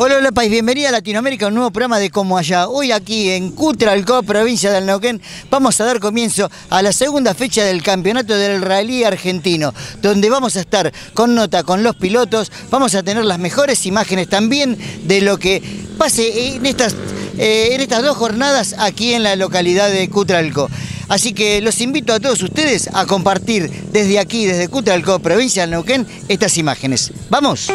Hola, hola país, bienvenida a Latinoamérica, un nuevo programa de Como Allá. Hoy aquí en Cutralcó, provincia del Neuquén, vamos a dar comienzo a la segunda fecha del campeonato del rally argentino, donde vamos a estar con nota con los pilotos, vamos a tener las mejores imágenes también de lo que pase en estas 2 jornadas aquí en la localidad de Cutralcó. Así que los invito a todos ustedes a compartir desde aquí, desde Cutralcó, provincia del Neuquén, estas imágenes. ¡Vamos!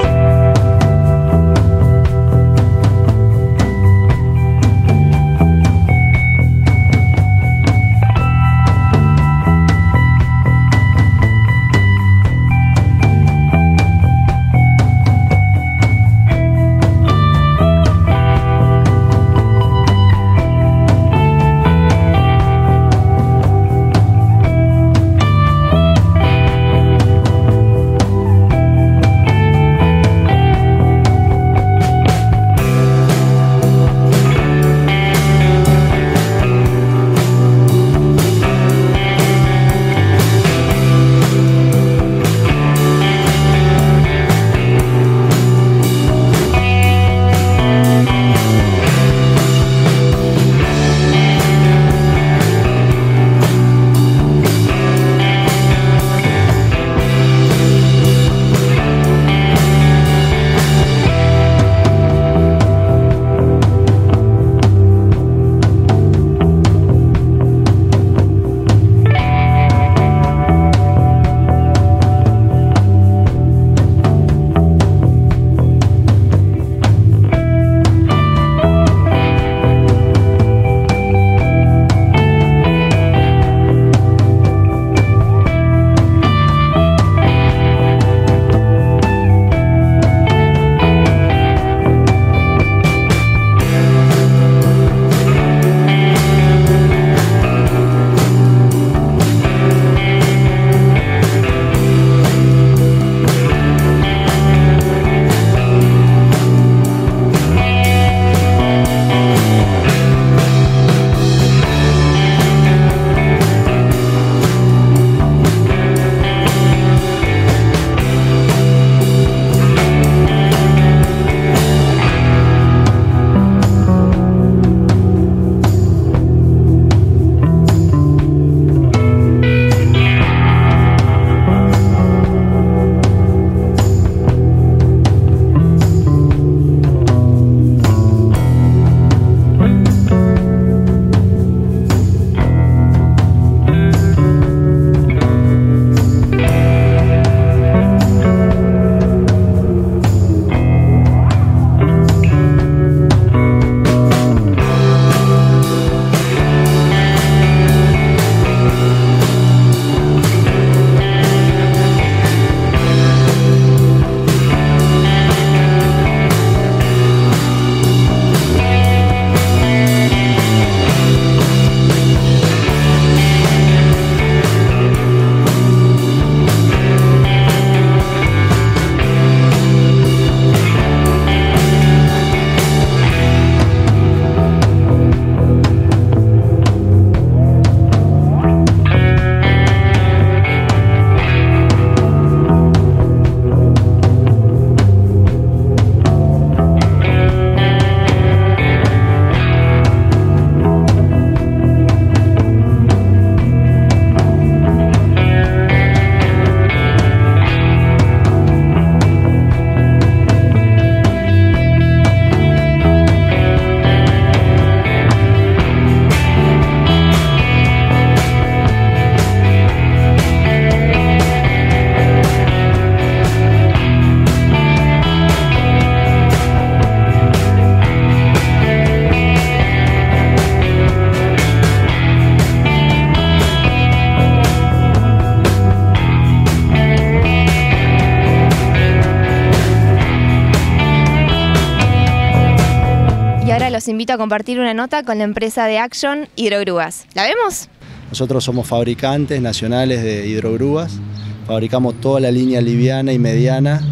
Los invito a compartir una nota con la empresa de Action Hidrogrúas. ¿La vemos? Nosotros somos fabricantes nacionales de hidrogrúas, fabricamos toda la línea liviana y mediana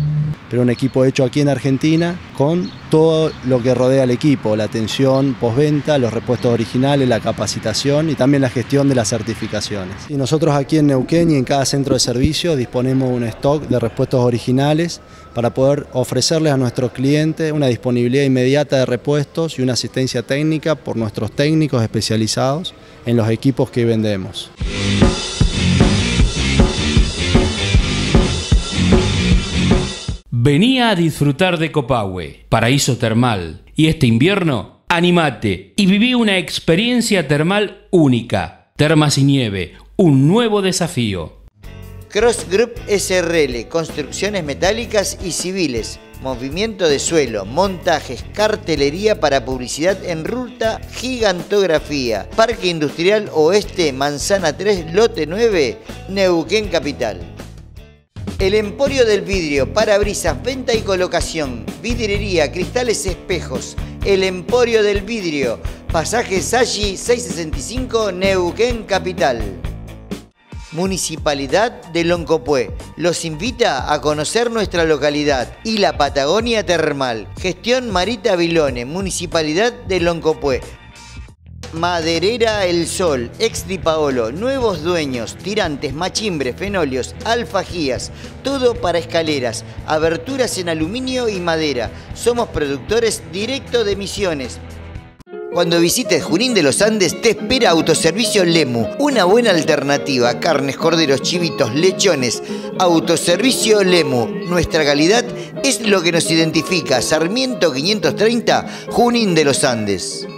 pero un equipo hecho aquí en Argentina con todo lo que rodea al equipo, la atención postventa, los repuestos originales, la capacitación y también la gestión de las certificaciones. Y nosotros aquí en Neuquén y en cada centro de servicio disponemos un stock de repuestos originales para poder ofrecerles a nuestros clientes una disponibilidad inmediata de repuestos y una asistencia técnica por nuestros técnicos especializados en los equipos que vendemos. Venía a disfrutar de Copahue, paraíso termal, y este invierno, animate y viví una experiencia termal única. Termas y nieve, un nuevo desafío. Cross Group SRL, construcciones metálicas y civiles, movimiento de suelo, montajes, cartelería para publicidad en ruta, gigantografía, Parque Industrial Oeste, Manzana 3, Lote 9, Neuquén Capital. El Emporio del Vidrio, parabrisas, venta y colocación, vidriería, cristales, espejos. El Emporio del Vidrio, pasaje Sashi 665, Neuquén Capital. Municipalidad de Loncopué los invita a conocer nuestra localidad y la Patagonia Termal. Gestión Marita Vilone, Municipalidad de Loncopué. Maderera El Sol, ex Di Paolo, nuevos dueños, tirantes, machimbres, fenolios, alfajías, todo para escaleras, aberturas en aluminio y madera. Somos productores directo de Misiones. Cuando visites Junín de los Andes te espera Autoservicio Lemu, una buena alternativa, carnes, corderos, chivitos, lechones. Autoservicio Lemu, nuestra calidad es lo que nos identifica. Sarmiento 530, Junín de los Andes.